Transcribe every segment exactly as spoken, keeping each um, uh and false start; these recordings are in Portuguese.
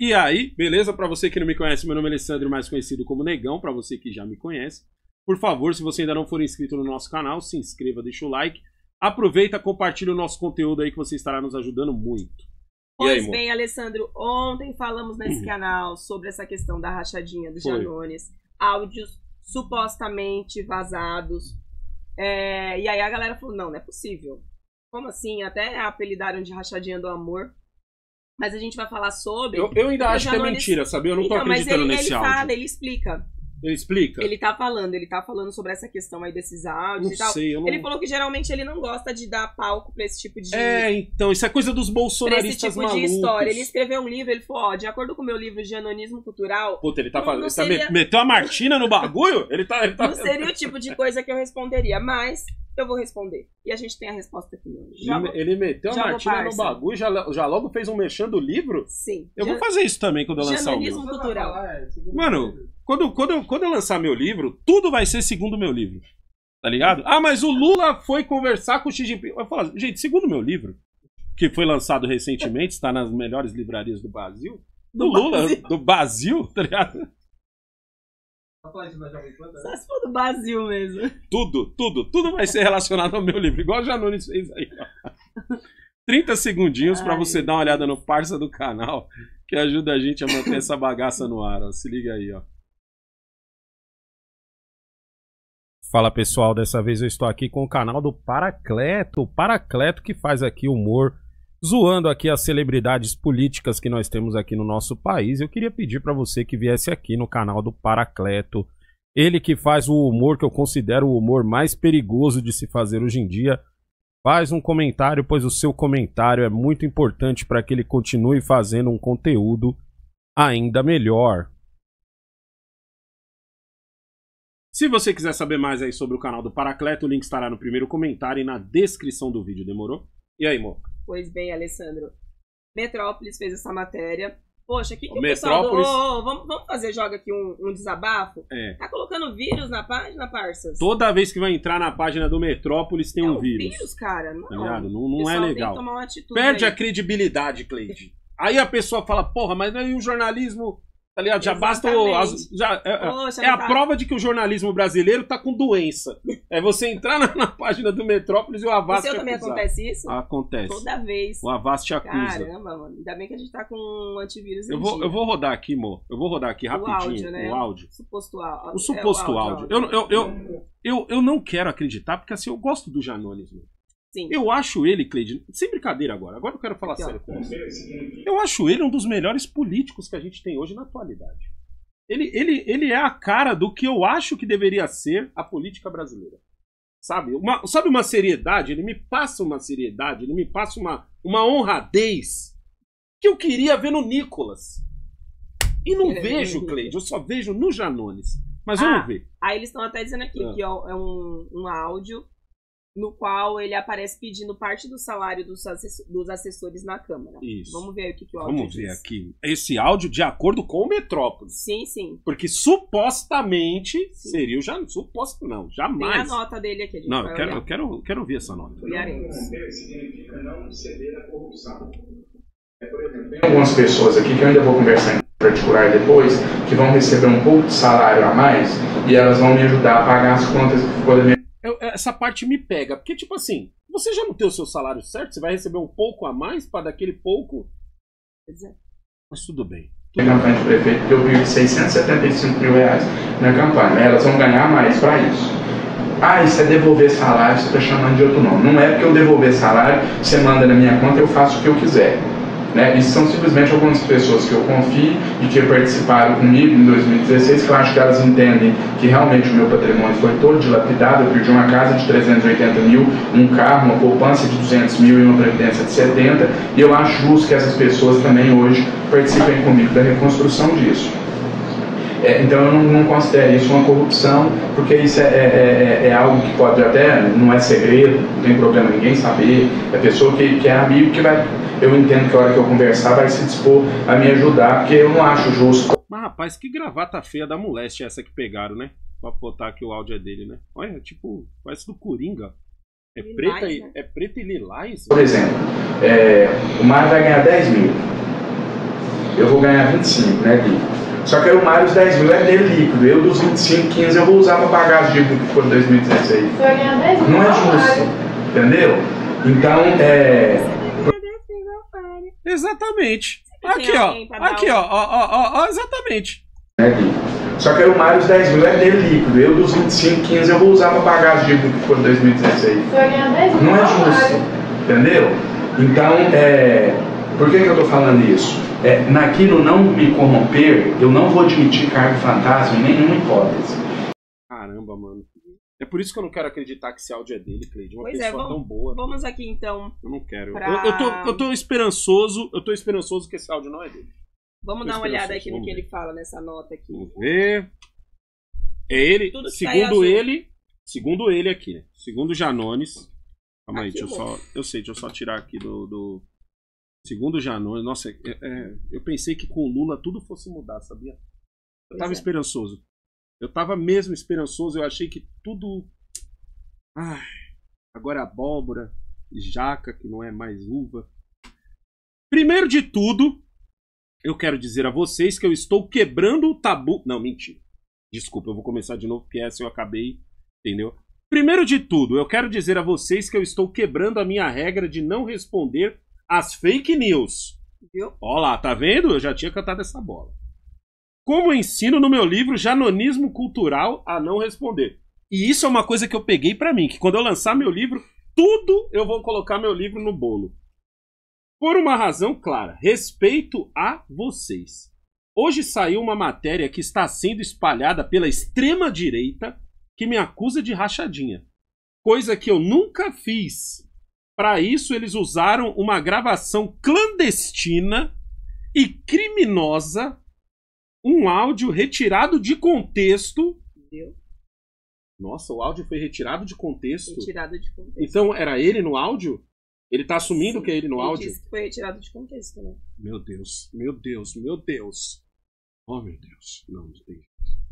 E aí, beleza? Para você que não me conhece, meu nome é Alessandro, mais conhecido como Negão. Para você que já me conhece, por favor, se você ainda não for inscrito no nosso canal, se inscreva, deixa o like. Aproveita, compartilha o nosso conteúdo aí que você estará nos ajudando muito. Pois aí, bem, Alessandro, ontem falamos nesse uhum. canal sobre essa questão da rachadinha dos Janones, áudios supostamente vazados. É, e aí a galera falou, não, não é possível. Como assim? Até apelidaram de rachadinha do amor. Mas a gente vai falar sobre... Eu, eu ainda acho Janones... que é mentira, sabe? Eu não tô então, acreditando mas ele, nesse ele áudio. Fala, ele explica. Ele explica? Ele tá falando, ele tá falando sobre essa questão aí desses áudios não e tal. Sei, eu não... Ele falou que geralmente ele não gosta de dar palco pra esse tipo de... É, então, isso é coisa dos bolsonaristas pra esse tipo malucos. de história. Ele escreveu um livro, ele falou, ó, de acordo com o meu livro de Anonismo Cultural... Puta, ele tá não, fazendo... não Ele seria... tá meteu a Martina no bagulho? Ele tá, ele tá... Não seria o tipo de coisa que eu responderia, mas... eu vou responder. E a gente tem a resposta aqui hoje. Ele, ele meteu a Martina no bagulho, já, já logo fez um merchan do livro? Sim. Eu já, vou fazer isso também quando eu lançar o meu. Jornalismo cultural. Mano, quando, quando, eu, quando eu lançar meu livro, tudo vai ser segundo meu livro. Tá ligado? Ah, mas o Lula foi conversar com o Xi Jinping. Eu falo, gente, segundo meu livro, que foi lançado recentemente, está nas melhores livrarias do Brasil. Do, do Lula, Brasil. do Brasil, tá ligado? Só se for do Brasil mesmo. Tudo, tudo, tudo vai ser relacionado ao meu livro, igual o Janones fez aí, ó. trinta segundinhos Ai. pra você dar uma olhada no parça do canal, que ajuda a gente a manter essa bagaça no ar, ó. Se liga aí, ó. Fala, pessoal, dessa vez eu estou aqui com o canal do Paracleto, o Paracleto que faz aqui humor, zoando aqui as celebridades políticas que nós temos aqui no nosso país. Eu queria pedir para você que viesse aqui no canal do Paracleto, ele que faz o humor que eu considero o humor mais perigoso de se fazer hoje em dia. Faz um comentário, pois o seu comentário é muito importante para que ele continue fazendo um conteúdo ainda melhor. Se você quiser saber mais aí sobre o canal do Paracleto, o link estará no primeiro comentário e na descrição do vídeo, demorou? E aí, Mo? Pois bem, Alessandro. Metrópolis fez essa matéria. Poxa, que, que o, o Metrópolis... pessoal do... oh, oh, vamos, vamos fazer, joga aqui um, um desabafo? É. Tá colocando vírus na página, parças? Toda vez que vai entrar na página do Metrópolis tem é um um vírus. vírus, cara. Não, tá ligado? Não, não é legal. Tem que tomar uma atitude Perde aí. a credibilidade, Cleide. Aí a pessoa fala, porra, mas aí o jornalismo... Tá ligado? Já basta o, as, já, é, Poxa, é a tá... prova de que o jornalismo brasileiro tá com doença. É você entrar na, na página do Metrópolis e o Avast te acusar. também acontece isso? Acontece. Toda vez. O Avast te acusa. Caramba, mano. Ainda bem que a gente tá com um antivírus eu em vou, dia. eu vou rodar aqui, mo. Eu vou rodar aqui rapidinho. O áudio, né? O áudio. O suposto áudio. O suposto é, o áudio. áudio. Eu, eu, eu, eu, eu não quero acreditar, porque assim, eu gosto do Janones, mano. Sim. Eu acho ele, Cleide, sem brincadeira agora, agora eu quero falar Aqui, sério com você. Eu acho ele um dos melhores políticos que a gente tem hoje na atualidade. Ele, ele, ele é a cara do que eu acho que deveria ser a política brasileira. Sabe? Uma, sabe uma seriedade? Ele me passa uma seriedade, ele me passa uma, uma honradez que eu queria ver no Nicolas. E não vejo, Cleide, eu só vejo no Janones. Mas ah, vamos ver. Aí eles estão até dizendo aqui ah. que ó, é um, um áudio no qual ele aparece pedindo parte do salário dos, assessor, dos assessores na Câmara. Isso. Vamos ver o que, que o áudio Vamos diz. ver aqui. Esse áudio de acordo com o Metrópolis. Sim, sim. Porque supostamente sim. seria o Janones. Suposto não, jamais. Tem a nota dele aqui. A gente não, vai eu quero, olhar. eu, quero, eu quero ouvir essa nota. Olharemos. Significa não ceder à corrupção. É, por exemplo, tem algumas pessoas aqui que eu ainda vou conversar em particular depois, que vão receber um pouco de salário a mais e elas vão me ajudar a pagar as contas que ficou da minha... Eu, essa parte me pega, porque tipo assim, você já não tem o seu salário certo, você vai receber um pouco a mais para daquele pouco. Mas tudo bem. Tudo na campanha de prefeito, porque eu vi seiscentos e setenta e cinco mil reais na campanha, elas vão ganhar mais para isso. Ah, isso é devolver salário, você está chamando de outro nome. Não é porque eu devolver salário, você manda na minha conta, eu faço o que eu quiser. Né? Isso são simplesmente algumas pessoas que eu confio e que participaram comigo em dois mil e dezesseis, que eu acho que elas entendem que realmente o meu patrimônio foi todo dilapidado. Eu perdi uma casa de trezentos e oitenta mil, um carro, uma poupança de duzentos mil e uma previdência de setenta, e eu acho justo que essas pessoas também hoje participem comigo da reconstrução disso. É, então eu não, não considero isso uma corrupção, porque isso é, é, é, é algo que pode até, não é segredo, não tem problema ninguém saber, é pessoa que, que é amigo que vai, eu entendo que a hora que eu conversar vai se dispor a me ajudar, porque eu não acho justo. Mas rapaz, que gravata feia da moleste essa que pegaram, né? Pra botar que o áudio é dele, né? Olha, tipo, parece do Coringa. É lilás, preta, e, né? é preta e lilás? Por exemplo, é, o Mário vai ganhar dez mil. eu vou ganhar vinte e cinco, né, líquido. Só que aí o Mário, os dez mil é dele líquido. Eu, dos vinte e cinco, quinze eu vou usar para pagar as dívidas que foram em dois mil e dezesseis. Você vai ganhar dez mil? Não é justo. Entendeu? Então, é... Exatamente. Aqui, ó. Aqui, ó. Ó, ó, ó, exatamente. É líquido. Só que aí o Mário, os dez mil é dele líquido. Eu, dos vinte e cinco, quinze eu vou usar para pagar as dívidas que foram em dois mil e dezesseis. Você vai ganhar dez mil? Não é justo. Entendeu? Então, é... Por que que eu tô falando isso? É, naquilo não me corromper, eu não vou admitir cargo fantasma em nenhuma hipótese. Caramba, mano. É por isso que eu não quero acreditar que esse áudio é dele, Cleide. Uma pois pessoa é, vamos, tão boa. Vamos aqui então. Eu não quero. Pra... Eu, eu, tô, eu tô esperançoso, eu tô esperançoso que esse áudio não é dele. Vamos tô dar uma olhada aqui no que ver. ele fala nessa nota aqui. Vamos ver. É ele, Tudo que segundo tá ele, segundo ele aqui, né? Segundo Janones. Calma aí, Aqui, deixa eu só. Eu sei, deixa eu só tirar aqui do. do... Segundo Janones, nossa, é, é, eu pensei que com o Lula tudo fosse mudar, sabia? Eu Pois tava é. esperançoso. Eu tava mesmo esperançoso, eu achei que tudo. Ai, agora é abóbora, jaca, que não é mais uva. Primeiro de tudo, eu quero dizer a vocês que eu estou quebrando o tabu. Não, mentira. Desculpa, eu vou começar de novo, porque essa eu acabei, entendeu? Primeiro de tudo, eu quero dizer a vocês que eu estou quebrando a minha regra de não responder as fake news. Viu? Ó lá, tá vendo? Eu já tinha cantado essa bola. Como eu ensino no meu livro Janonismo Cultural a não responder. E isso é uma coisa que eu peguei pra mim, que quando eu lançar meu livro, tudo eu vou colocar meu livro no bolo. Por uma razão clara, respeito a vocês. Hoje saiu uma matéria que está sendo espalhada pela extrema-direita que me acusa de rachadinha. Coisa que eu nunca fiz. Para isso, eles usaram uma gravação clandestina e criminosa, um áudio retirado de contexto. Viu? Nossa, o áudio foi retirado de contexto? Retirado de contexto. Então, era ele no áudio? Ele tá assumindo Sim, que é ele no ele áudio? disse que foi retirado de contexto, né? Meu Deus, meu Deus, meu Deus. Oh, meu Deus. Não, não tem.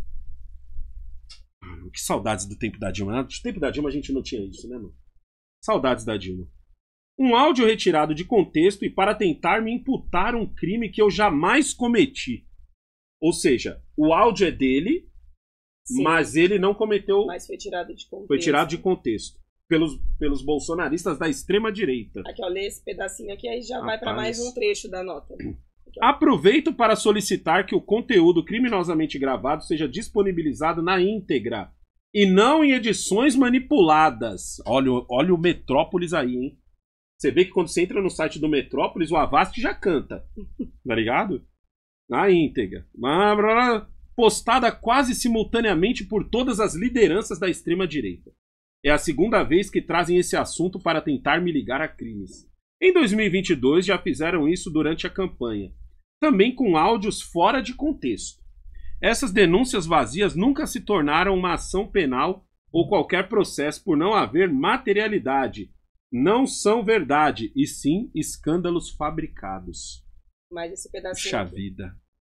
Ah, que saudades do tempo da Dilma. No tempo da Dilma a gente não tinha isso, né, mano? Saudades da Dilma. Um áudio retirado de contexto e para tentar me imputar um crime que eu jamais cometi. Ou seja, o áudio é dele, Sim, mas ele não cometeu. mas foi tirado de contexto. Foi tirado de contexto. Pelos, pelos bolsonaristas da extrema-direita. Aqui, ó, lê esse pedacinho aqui, aí já Rapaz. vai para mais um trecho da nota. Aqui, ó. Aproveito para solicitar que o conteúdo criminosamente gravado seja disponibilizado na íntegra e não em edições manipuladas. Olha, o- olha o Metrópolis aí, hein? Você vê que quando você entra no site do Metrópolis, o Avast já canta. Tá ligado? Na íntegra. Postada quase simultaneamente por todas as lideranças da extrema-direita. É a segunda vez que trazem esse assunto para tentar me ligar a crimes. Em dois mil e vinte e dois já fizeram isso durante a campanha, também com áudios fora de contexto. Essas denúncias vazias nunca se tornaram uma ação penal ou qualquer processo por não haver materialidade. Não são verdade, e sim escândalos fabricados. Mais esse pedacinho. Puxa aqui. vida.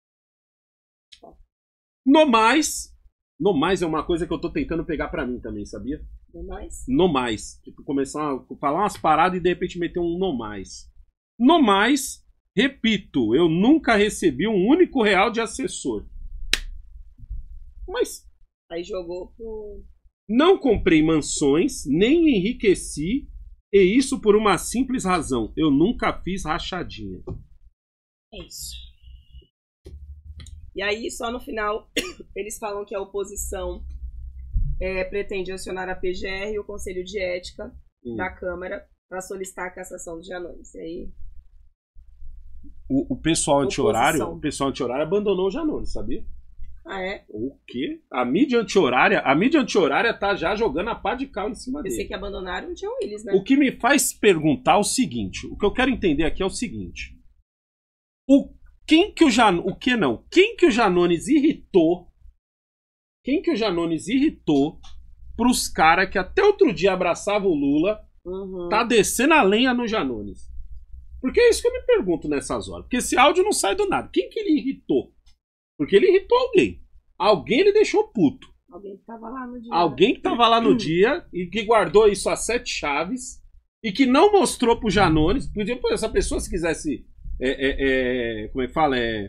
No mais, no mais é uma coisa que eu tô tentando pegar pra mim também, sabia? Não mais? No mais. Tipo, começar a falar umas paradas e de repente meter um no mais. No mais, repito, eu nunca recebi um único real de assessor. Mas Aí jogou pro... não comprei mansões, nem enriqueci, e isso por uma simples razão. Eu nunca fiz rachadinha. É isso. E aí, só no final, eles falam que a oposição é, pretende acionar a P G R e o Conselho de Ética Hum. da Câmara para solicitar a cassação do Janones. E aí, O, o pessoal anti-horário, Oposição. o pessoal anti-horário abandonou o Janones, sabia? ah, é? O quê? A mídia anti-horária, a mídia anti-horária tá já jogando a pá de cal em cima Pensei dele. que abandonaram o John Willis, né? O que me faz perguntar é o seguinte, o que eu quero entender aqui é o seguinte. O quem que o Jan, o que não? Quem que o Janones irritou? Quem que o Janones irritou pros caras que até outro dia abraçavam o Lula, Uhum. tá descendo a lenha no Janones? Porque é isso que eu me pergunto nessas horas. Porque esse áudio não sai do nada. Quem que ele irritou? Porque ele irritou alguém. Alguém ele deixou puto. Alguém que tava lá no dia. Alguém que tava lá no dia e que guardou isso a sete chaves e que não mostrou pro Janones. Podia, pô, essa pessoa, se quisesse é, é, é, como é que fala? É,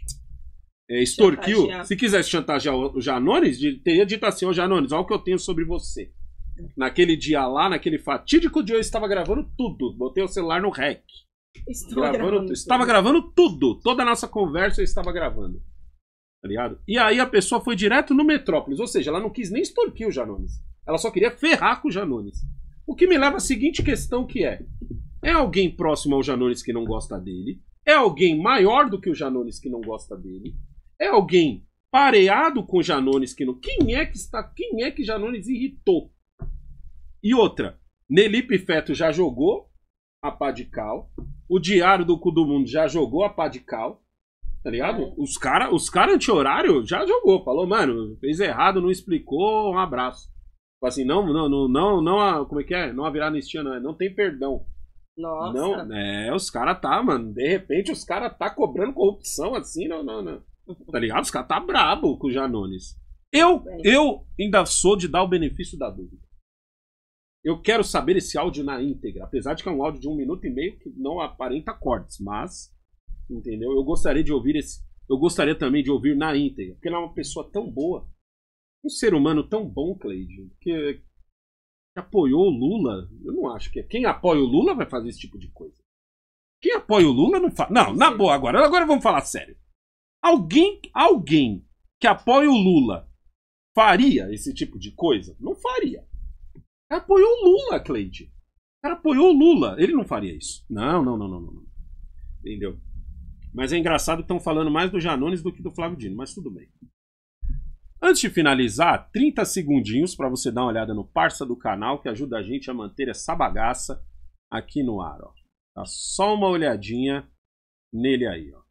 é extorquiu. Chantagear. Se quisesse chantagear o Janones, teria dito assim, ô Janones, olha o que eu tenho sobre você. Naquele dia lá, naquele fatídico dia, eu estava gravando tudo. Botei o celular no rec. Estou Gravando, gravando estava tudo. gravando tudo. Toda a nossa conversa eu estava gravando. Tá ligado? E aí a pessoa foi direto no Metrópolis. Ou seja, ela não quis nem extorquir o Janones. Ela só queria ferrar com o Janones. O que me leva à seguinte questão que é. É alguém próximo ao Janones que não gosta dele? É alguém maior do que o Janones que não gosta dele? É alguém pareado com o Janones que não... Quem é que está... Quem é que Janones irritou? E outra, Nelipe Feto já jogou a pá de cal. O Diário do Cu do Mundo já jogou a pá de cal. Tá ligado? É. Os caras os cara anti-horário já jogou. Falou, mano, fez errado, não explicou, um abraço. Tipo assim, não, não, não, não, não, como é que é? Não haverá anistia, não, não tem perdão. Nossa. Não, é, os caras tá, mano, de repente os caras tá cobrando corrupção assim, não, não, não. Tá ligado? Os caras tá brabo com o Janones. Eu, eu ainda sou de dar o benefício da dúvida. Eu quero saber esse áudio na íntegra, apesar de que é um áudio de um minuto e meio que não aparenta cortes, mas, entendeu? Eu gostaria de ouvir esse, eu gostaria também de ouvir na íntegra, porque ele é uma pessoa tão boa, um ser humano tão bom, Cleide, que, que apoiou o Lula. Eu não acho que quem apoia o Lula vai fazer esse tipo de coisa. Quem apoia o Lula não faz. Não, na boa agora, agora vamos falar sério. Alguém, alguém que apoia o Lula faria esse tipo de coisa? Não faria. Ele apoiou o Lula, Cleide. O cara apoiou o Lula. Ele não faria isso. Não, não, não, não, não. Entendeu? Mas é engraçado que estão falando mais do Janones do que do Flávio Dino, mas tudo bem. Antes de finalizar, trinta segundinhos para você dar uma olhada no parça do canal, que ajuda a gente a manter essa bagaça aqui no ar. Ó. Dá só uma olhadinha nele aí. Ó.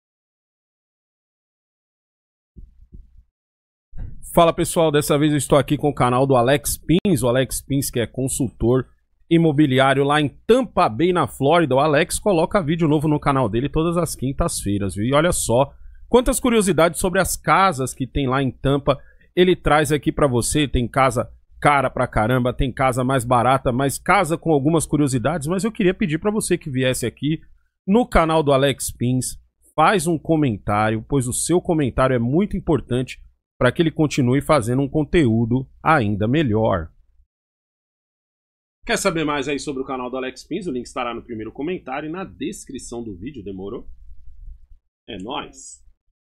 Fala pessoal, dessa vez eu estou aqui com o canal do Alex Pins, o Alex Pins que é consultor imobiliário lá em Tampa Bay, na Flórida. O Alex coloca vídeo novo no canal dele todas as quintas-feiras, viu? E olha só quantas curiosidades sobre as casas que tem lá em Tampa ele traz aqui pra você. Tem casa cara pra caramba, tem casa mais barata, mas casa com algumas curiosidades. Mas eu queria pedir pra você que viesse aqui no canal do Alex Pins, faz um comentário, pois o seu comentário é muito importante para que ele continue fazendo um conteúdo ainda melhor. Quer saber mais aí sobre o canal do Alex Pins? O link estará no primeiro comentário e na descrição do vídeo, demorou? É nóis!